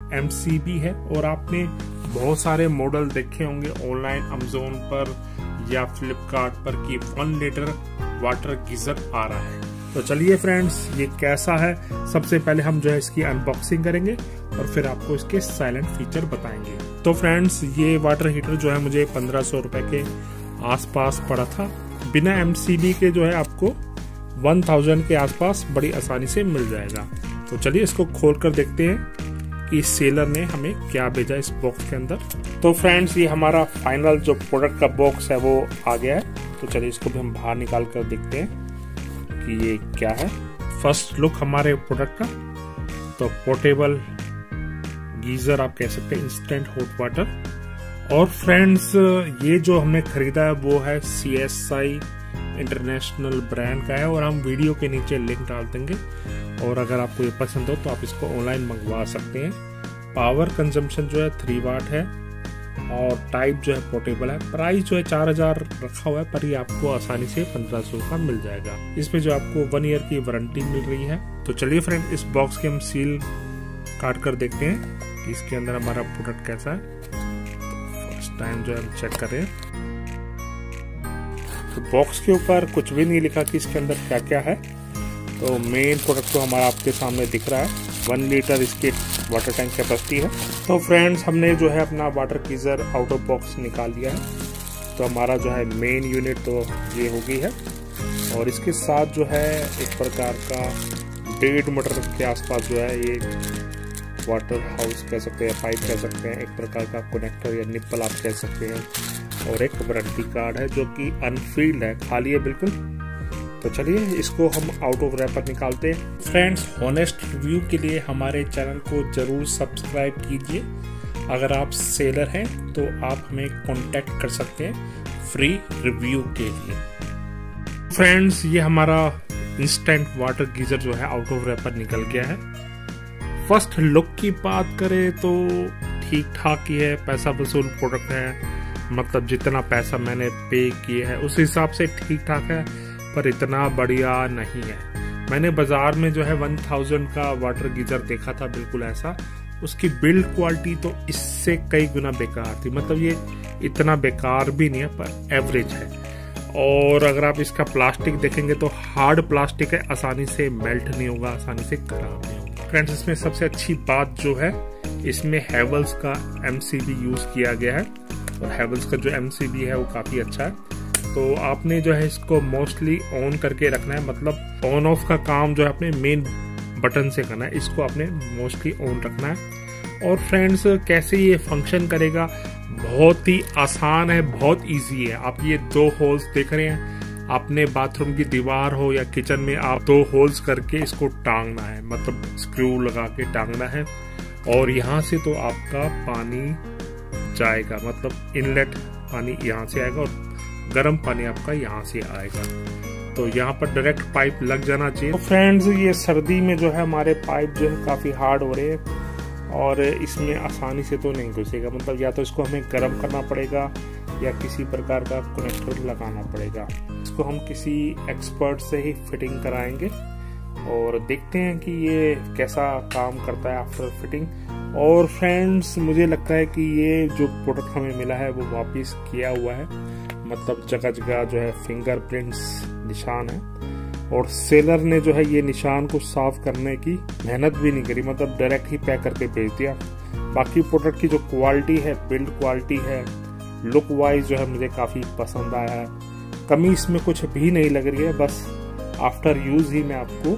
MCB है और आपने बहुत सारे मॉडल देखे होंगे ऑनलाइन अमेज़न पर या फ्लिपकार्ट पर कि 1 लीटर वाटर गीजर आ रहा है। तो चलिए फ्रेंड्स, ये कैसा है सबसे पहले हम जो है इसकी अनबॉक्सिंग करेंगे और फिर आपको इसके साइलेंट फीचर बताएंगे। तो फ्रेंड्स, ये वाटर हीटर जो है मुझे 1500 रुपए के आसपास पड़ा था। बिना MCB के जो है आपको 1000 के आसपास बड़ी आसानी से मिल जाएगा। तो चलिए इसको खोल कर देखते हैं कि सेलर ने हमें क्या भेजा इस बॉक्स के अंदर। तो फ्रेंड्स, ये हमारा फाइनल जो प्रोडक्ट का बॉक्स है वो आ गया है। तो चलिए इसको भी हम बाहर निकाल कर देखते हैं कि ये क्या है। फर्स्ट लुक हमारे प्रोडक्ट का, तो पोर्टेबल गीजर आप कह सकते हैं, इंस्टेंट हॉट वाटर। और फ्रेंड्स, ये जो हमने खरीदा है वो है CSI इंटरनेशनल ब्रांड का है और हम वीडियो के नीचे लिंक डाल देंगे और अगर आपको ये पसंद हो तो आप इसको ऑनलाइन मंगवा सकते हैं। पावर कंजम्पशन जो है 3 वाट है और टाइप जो है पोर्टेबल है। प्राइस जो है 4000 रखा हुआ है, पर ये आपको आसानी से 1500 का मिल जाएगा। इसमें जो आपको 1 ईयर की वारंटी मिल रही है। तो चलिए फ्रेंड, इस बॉक्स के हम सील काट कर देखते हैं कि इसके अंदर हमारा प्रोडक्ट कैसा है। तो फर्स्ट टाइम जो है हम चेक कर रहे हैं। तो बॉक्स के ऊपर कुछ भी नहीं लिखा कि इसके अंदर क्या क्या है। तो मेन प्रोडक्ट तो हमारा आपके सामने दिख रहा है। 1 लीटर इसकी वाटर टैंक कैपेसिटी है। तो फ्रेंड्स, हमने जो है अपना water geyser out of box निकाल लिया है। तो हमारा जो है मेन यूनिट तो ये हो गई है और इसके साथ जो है एक प्रकार का 1.5 मीटर के आसपास जो है ये वाटर हाउस कह सकते हैं, पाइप कह सकते हैं, एक प्रकार का कनेक्टर या निप्पल आप कह सकते हैं, और एक वारंटी कार्ड है जो कि अनफील्ड है, खाली है बिल्कुल। तो चलिए इसको हम आउट ऑफ रैपर निकालते हैं। फ्रेंड्स, हॉनेस्ट रिव्यू के लिए हमारे चैनल को जरूर सब्सक्राइब कीजिए। अगर आप सेलर हैं तो आप हमें कांटेक्ट कर सकते हैं फ्री रिव्यू के लिए। फ्रेंड्स, ये हमारा इंस्टेंट वाटर गीजर जो है आउट ऑफ रैपर निकल गया है। फर्स्ट लुक की बात करें तो ठीक ठाक ही है, पैसा वसूल प्रोडक्ट है। मतलब जितना पैसा मैंने पे किया है उस हिसाब से ठीक ठाक है, पर इतना बढ़िया नहीं है। मैंने बाजार में जो है 1000 का वाटर गीजर देखा था, बिल्कुल ऐसा। उसकी बिल्ड क्वालिटी तो इससे कई गुना बेकार थी। मतलब ये इतना बेकार भी नहीं है, पर एवरेज है। और अगर आप इसका प्लास्टिक देखेंगे तो हार्ड प्लास्टिक है, आसानी से मेल्ट नहीं होगा, आसानी से खराब नहीं होगा। फ्रेंड्स, इसमें सबसे अच्छी बात जो है इसमें हैवेल्स का MCB यूज किया गया है और हैवेल्स का जो MCB है वो काफी अच्छा है। तो आपने जो है इसको मोस्टली ऑन करके रखना है, मतलब ऑन ऑफ का काम जो है अपने मेन बटन से करना है। इसको आपने मोस्टली ऑन रखना है। और फ्रेंड्स, कैसे ये फंक्शन करेगा, बहुत ही आसान है, बहुत इजी है। आप ये 2 होल्स देख रहे हैं, अपने बाथरूम की दीवार हो या किचन में आप 2 होल्स करके इसको टांगना है, मतलब स्क्रू लगा के टांगना है। और यहाँ से तो आपका पानी जाएगा, मतलब इनलेट पानी यहाँ से आएगा और गर्म पानी आपका यहाँ से आएगा। तो यहाँ पर डायरेक्ट पाइप लग जाना चाहिए। तो फ्रेंड्स, ये सर्दी में जो है हमारे पाइप जो है काफी हार्ड हो रहे हैं और इसमें आसानी से तो नहीं घुसेगा। मतलब या तो इसको हमें गर्म करना पड़ेगा या किसी प्रकार का कनेक्टर लगाना पड़ेगा। इसको हम किसी एक्सपर्ट से ही फिटिंग कराएंगे और देखते हैं कि ये कैसा काम करता है आफ्टर फिटिंग। और फ्रेंड्स, मुझे लगता है कि ये जो प्रोडक्ट हमें मिला है वो वापस किया हुआ है, मतलब जगह जगह जो है फिंगरप्रिंट्स निशान है और सेलर ने जो है ये निशान को साफ करने की मेहनत भी नहीं करी, मतलब डायरेक्ट ही पैक करके भेज दिया। बाकी प्रोडक्ट की जो क्वालिटी है, बिल्ड क्वालिटी है, लुक वाइज जो है मुझे काफी पसंद आया है। कमी इसमें कुछ भी नहीं लग रही है, बस आफ्टर यूज ही मैं आपको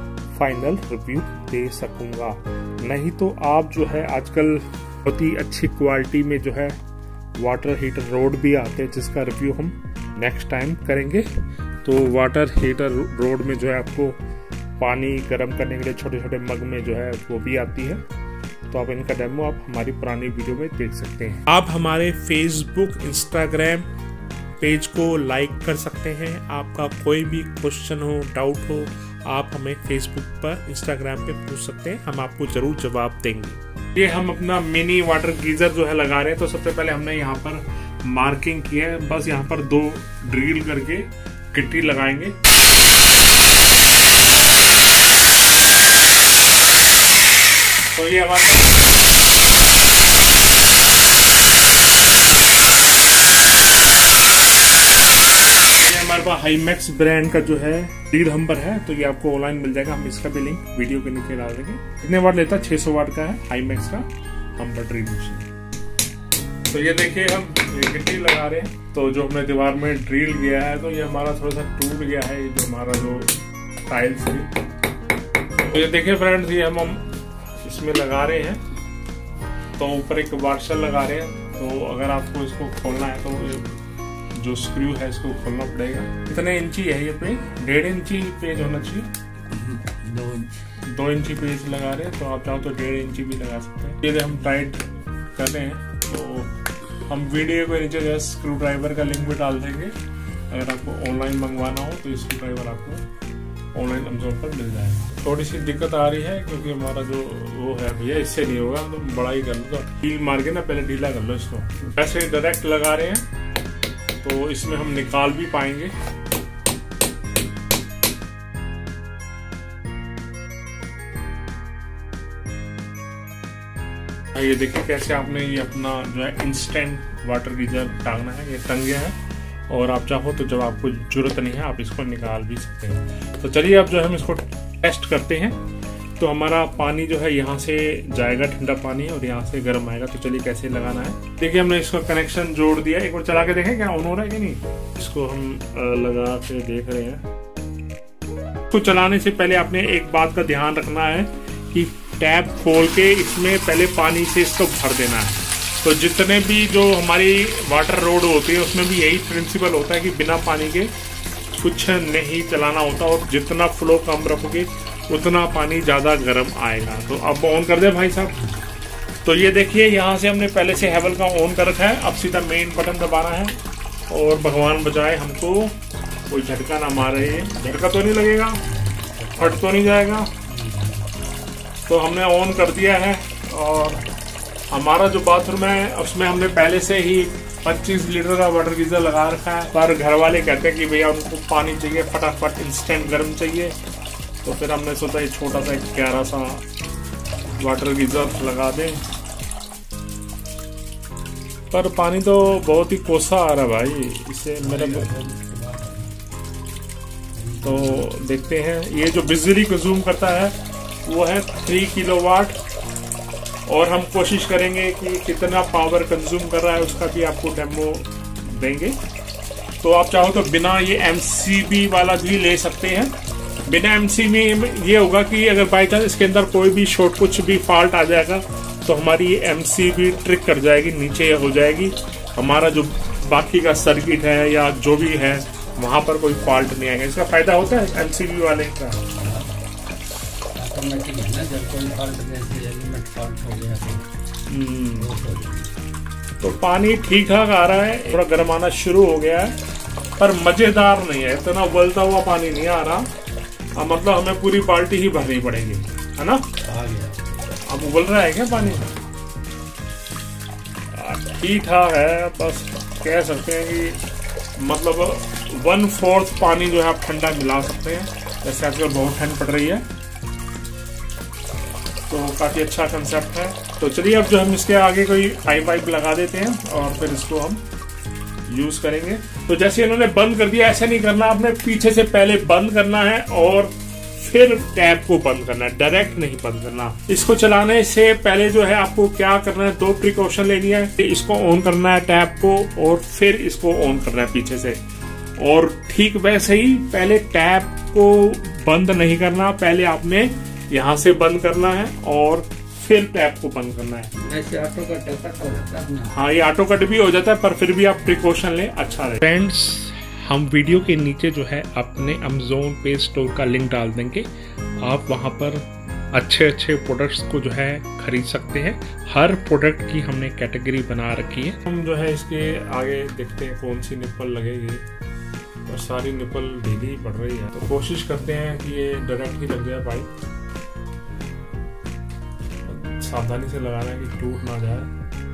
फाइनल रिव्यू दे सकूंगा। नहीं तो आप जो है आजकल बहुत ही अच्छी क्वालिटी में जो है वाटर हीटर रोड भी आते हैं, जिसका रिव्यू हम नेक्स्ट टाइम करेंगे। तो वाटर हीटर रोड में जो है आपको पानी गर्म करने के लिए छोटे छोटे मग में जो है वो भी आती है। तो आप इनका डेमो आप हमारी पुरानी वीडियो में देख सकते हैं। आप हमारे फेसबुक, इंस्टाग्राम पेज को लाइक कर सकते हैं। आपका कोई भी क्वेश्चन हो, डाउट हो, आप हमें फेसबुक पर, इंस्टाग्राम पे पूछ सकते हैं, हम आपको जरूर जवाब देंगे। ये हम अपना मिनी वाटर गीजर जो है लगा रहे हैं। तो सबसे पहले हमने यहाँ पर मार्किंग की है, बस यहाँ पर 2 ड्रिल करके किट्टी लगाएंगे। तो ये हमारा हाईमैक्स ब्रांड का जो है ड्रिल हम्पर है, तो ये आपको ऑनलाइन मिल जाएगा। हम इसका भी लिंक वीडियो के नीचे डाल देंगे। कितने वाट लेता है? 600 वाट का है हाईमैक्स का हम्पर ड्रिल मशीन। तो ये देखिए हम गिट्टी लगा रहे हैं। तो जो हमने दीवार में ड्रिल किया है तो ये हमारा थोड़ा सा टूट गया है, ये जो हमारा जो टाइल्स थी। तो ये देखिए फ्रेंड्स, ये हम इसमें लगा रहे हैं। तो ऊपर एक वाशर लगा रहे हैं। तो अगर आपको इसको खोलना है तो जो स्क्रू है इसको खोलना पड़ेगा। कितने इंची है ये पेज? 1.5 इंची पेज होना चाहिए। 2 इंची पेज लगा रहे हैं। तो आप चाहो तो 1.5 इंची भी लगा सकते हैं। ये हम टाइट कर रहे हैं। तो हम वीडियो के नीचे जो स्क्रू ड्राइवर का लिंक भी डाल देंगे। अगर आपको ऑनलाइन मंगवाना हो तो स्क्रू ड्राइवर आपको ऑनलाइन अमेज़न पर मिल जाएगा। थोड़ी सी दिक्कत आ रही है क्योंकि हमारा जो वो है भैया, इससे नहीं होगा तो बड़ा ही कर लो। ढील मार के ना पहले ढीला कर लो इसको। ऐसे डायरेक्ट लगा रहे हैं तो इसमें हम निकाल भी पाएंगे। ये देखिए कैसे आपने ये अपना जो है इंस्टेंट वाटर गीजर टांगना है। ये टंग गया है और आप चाहो तो जब आपको जरूरत नहीं है आप इसको निकाल भी सकते हैं। तो चलिए अब जो हम इसको टेस्ट करते हैं। तो हमारा पानी जो है यहाँ से जाएगा, ठंडा पानी, और यहाँ से गर्म आएगा। तो चलिए कैसे लगाना है। देखिए हमने इसको कनेक्शन जोड़ दिया। एक बार चला के देखें क्या ऑन हो रहा है कि नहीं। इसको हम लगा के देख रहे हैं। इसको चलाने से पहले आपने एक बात का ध्यान रखना है कि टैप खोल के इसमें पहले पानी से इसको भर देना है। तो जितने भी जो हमारी वाटर रोड होती है उसमें भी यही प्रिंसिपल होता है कि बिना पानी के कुछ नहीं चलाना होता, और जितना फ्लो कम रखोगे उतना पानी ज्यादा गर्म आएगा। तो अब ऑन कर दे भाई साहब। तो ये देखिए यहाँ से हमने पहले से हैवल का ऑन कर रखा है। अब सीधा मेन बटन दबाना है और भगवान बचाए हमको कोई झटका ना मारे। झटका तो नहीं लगेगा, फट तो नहीं जाएगा। तो हमने ऑन कर दिया है और हमारा जो बाथरूम है उसमें हमने पहले से ही 25 लीटर का वाटर गीजर लगा रखा है। पर घर वाले कहते हैं कि भैया उनको पानी चाहिए फटाफट, इंस्टेंट गर्म चाहिए। तो फिर हमने सोचा ये छोटा सा 11 सा वाटर गीजर लगा दें। पर पानी तो बहुत ही कोसा आ रहा है भाई इससे मेरा। तो देखते हैं ये जो बिजली कंज्यूम करता है वो है 3 किलोवाट, और हम कोशिश करेंगे कि कितना पावर कंज्यूम कर रहा है उसका भी आपको डेमो देंगे। तो आप चाहो तो बिना ये MCB वाला भी ले सकते हैं। बिना MCB में ये होगा कि अगर बाई चांस इसके अंदर कोई भी शॉर्ट कुछ भी फॉल्ट आ जाएगा तो हमारी ये MCB ट्रिक कर जाएगी, नीचे हो जाएगी। हमारा जो बाकी का सर्किट है या जो भी है वहां पर कोई फॉल्ट नहीं आएगा। इसका फायदा होता है MCB वाले का। तो पानी ठीक ठाक आ रहा है, थोड़ा गर्म आना शुरू हो गया है, पर मजेदार नहीं है। इतना उबलता हुआ पानी नहीं आ रहा। अब मतलब हमें पूरी बाल्टी ही भरनी पड़ेगी, है ना। आ गया। अब उबल रहा है क्या पानी? ठीक ठाक है, बस कह सकते हैं कि मतलब 1/4 पानी जो है आप ठंडा मिला सकते हैं। जैसे आजकल बहुत ठंड पड़ रही है तो काफी अच्छा कंसेप्ट है। तो चलिए अब जो हम इसके आगे कोई पाइप लगा देते हैं और फिर इसको हम यूज करेंगे। तो जैसे इन्होंने बंद कर दिया, ऐसा नहीं करना। आपने पीछे से पहले बंद करना है और फिर टैप को बंद करना है, डायरेक्ट नहीं बंद करना। इसको चलाने से पहले जो है आपको क्या करना है, 2 प्रिकॉशन लेनी है। इसको ऑन करना है टैप को और फिर इसको ऑन करना है पीछे से। और ठीक वैसे ही पहले टैप को बंद नहीं करना, पहले आपने यहाँ से बंद करना है और फिर टैप को बंद करना है। ऐसे ऑटो कट हो जाता है। हाँ, ये ऑटो कट भी हो जाता है, पर फिर भी आप प्रिकॉशन लें, अच्छा रहे। फ्रेंड्स, हम वीडियो के नीचे जो है अपने अमेज़न पे स्टोर का लिंक डाल देंगे। आप वहाँ पर अच्छे प्रोडक्ट्स को जो है खरीद सकते हैं। हर प्रोडक्ट की हमने कैटेगरी बना रखी है। हम जो है इसके आगे देखते हैं कौन सी निप्पल लगेगी, और सारी निप्पल ढीली पड़ रही है। तो कोशिश करते हैं कि ये डायरेक्ट ही लग जाए पाइप। सावधानी से लगाना है कि टूट ना जाए।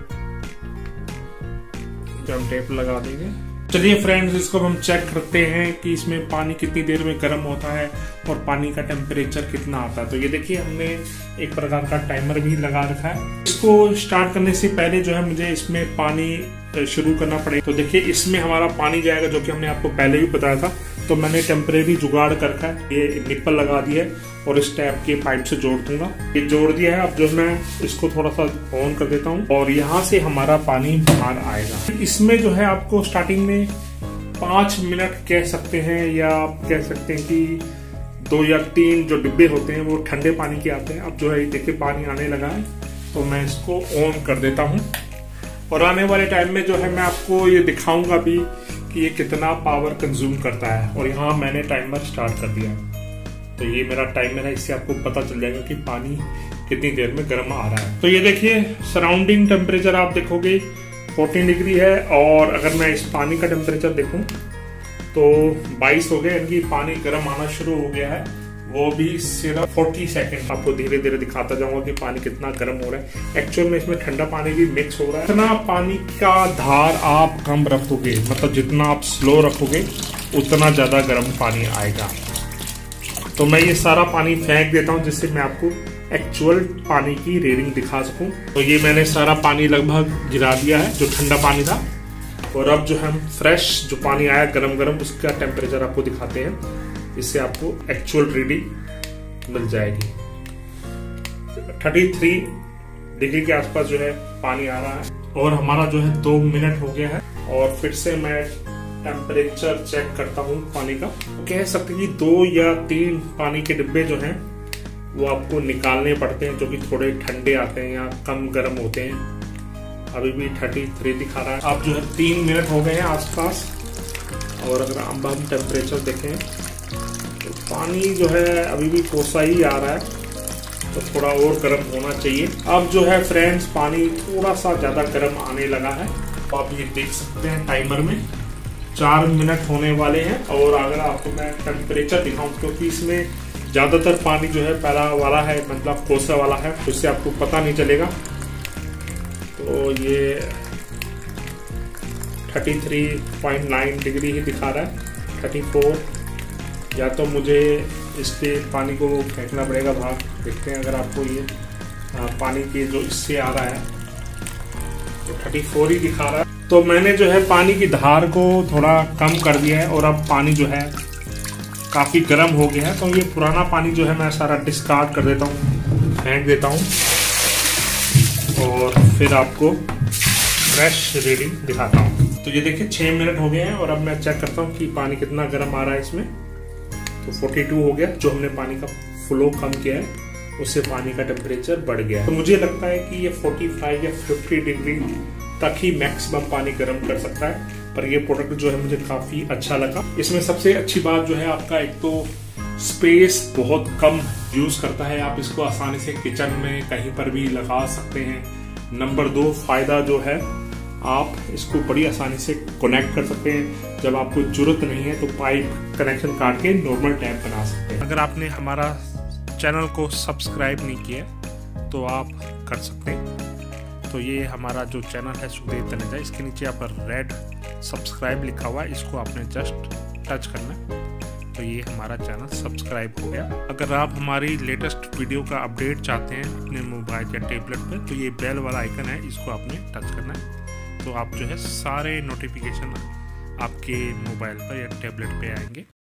तो हम टेप लगा देंगे। चलिए फ्रेंड्स, इसको हम चेक करते हैं कि इसमें पानी कितनी देर में गर्म होता है और पानी का टेम्परेचर कितना आता है। तो ये देखिए हमने एक प्रकार का टाइमर भी लगा रखा है। इसको स्टार्ट करने से पहले जो है मुझे इसमें पानी शुरू करना पड़ेगा। तो देखिए इसमें हमारा पानी जाएगा, जो कि हमने आपको पहले भी बताया था तो मैंने टेम्परेरी जुगाड़ करके ये निप्पल लगा दिया है और इस टैप के पाइप से जोड़ दूंगा। ये जोड़ दिया है। अब जो मैं इसको थोड़ा सा ऑन कर देता हूँ और यहाँ से हमारा पानी बाहर आएगा। इसमें जो है आपको स्टार्टिंग में 5 मिनट कह सकते हैं, या आप कह सकते हैं कि 2 या 3 जो डिब्बे होते हैं वो ठंडे पानी के आते हैं। अब जो है देखिए पानी आने लगा है, तो मैं इसको ऑन कर देता हूँ और आने वाले टाइम में जो है मैं आपको ये दिखाऊंगा भी कि ये कितना पावर कंज्यूम करता है। और यहाँ मैंने टाइमर स्टार्ट कर दिया है, तो ये मेरा टाइमर है, इससे आपको पता चल जाएगा कि पानी कितनी देर में गर्म आ रहा है। तो ये देखिए सराउंडिंग टेम्परेचर आप देखोगे 14 डिग्री है, और अगर मैं इस पानी का टेम्परेचर देखूं तो 22 हो गया, यानी कि पानी गर्म आना शुरू हो गया है। वो भी सिर्फ 40 सेकेंड। आपको धीरे धीरे दिखाता जाऊंगा कि पानी कितना गर्म हो रहा है। एक्चुअल में इसमें ठंडा पानी भी मिक्स हो रहा है। इतना पानी का धार आप कम रखोगे, मतलब जितना आप स्लो रखोगे उतना ज्यादा गर्म पानी आएगा। तो मैं ये सारा पानी फेंक देता हूँ जिससे मैं आपको एक्चुअल पानी की रीडिंग दिखा सकूं। तो ये मैंने सारा पानी लगभग गिरा दिया है जो ठंडा पानी था, और अब जो हम फ्रेश जो पानी आया गरम गरम उसका टेम्परेचर आपको दिखाते हैं, इससे आपको एक्चुअल रीडिंग मिल जाएगी। 33 डिग्री के आसपास जो है पानी आ रहा है और हमारा जो है 2 मिनट हो गया है। और फिर से मैं टेम्परेचर चेक करता हूँ पानी का। कह सकते हैं कि 2 या 3 पानी के डिब्बे जो हैं वो आपको निकालने पड़ते हैं, जो कि थोड़े ठंडे आते हैं या कम गर्म होते हैं। अभी भी 33 दिखा रहा है। अब जो है 3 मिनट हो गए हैं आसपास, और अगर अब हम टेम्परेचर देखें तो पानी जो है अभी भी कोसा ही आ रहा है, तो थोड़ा और गर्म होना चाहिए। अब जो है फ्रेंड्स पानी थोड़ा सा ज़्यादा गर्म आने लगा है, तो आप ये देख सकते हैं टाइमर में 4 मिनट होने वाले हैं। और अगर आपको मैं टेम्परेचर दिखाऊं, क्योंकि इसमें ज़्यादातर पानी जो है पहला वाला है, मतलब कोसा वाला है, उससे आपको पता नहीं चलेगा। तो ये 33.9 डिग्री ही दिखा रहा है, 34। या तो मुझे इसके पानी को फेंकना पड़ेगा बाहर। देखते हैं अगर आपको ये पानी के जो इससे आ रहा है तो 34 ही दिखा रहा है। तो मैंने जो है पानी की धार को थोड़ा कम कर दिया है और अब पानी जो है काफ़ी गर्म हो गया है। तो ये पुराना पानी जो है मैं सारा डिस्कार्ड कर देता हूँ, फेंक देता हूँ, और फिर आपको फ्रेश रीडिंग दिखाता हूँ। तो ये देखिए 6 मिनट हो गए हैं और अब मैं चेक करता हूँ कि पानी कितना गर्म आ रहा है इसमें। तो 42 हो गया। जो हमने पानी का फ्लो कम किया है उससे पानी का टेम्परेचर बढ़ गया। तो मुझे लगता है कि ये 45 या 50 डिग्री तक ही मैक्सिमम पानी गर्म कर सकता है। पर ये प्रोडक्ट जो है मुझे काफ़ी अच्छा लगा। इसमें सबसे अच्छी बात जो है आपका, एक तो स्पेस बहुत कम यूज करता है, आप इसको आसानी से किचन में कहीं पर भी लगा सकते हैं। नंबर 2 फायदा जो है, आप इसको बड़ी आसानी से कनेक्ट कर सकते हैं। जब आपको जरूरत नहीं है तो पाइप कनेक्शन काट के नॉर्मल टैप बना सकते हैं। अगर आपने हमारा चैनल को सब्सक्राइब नहीं किया तो आप कर सकते हैं। तो ये हमारा जो चैनल है सुखदेव तनेजा, इसके नीचे आप रेड सब्सक्राइब लिखा हुआ है, इसको आपने जस्ट टच करना है, तो ये हमारा चैनल सब्सक्राइब हो गया। अगर आप हमारी लेटेस्ट वीडियो का अपडेट चाहते हैं अपने मोबाइल या टैबलेट पर, तो ये बेल वाला आइकन है, इसको आपने टच करना है। तो आप जो है सारे नोटिफिकेशन आपके मोबाइल पर या टैबलेट पे आएंगे।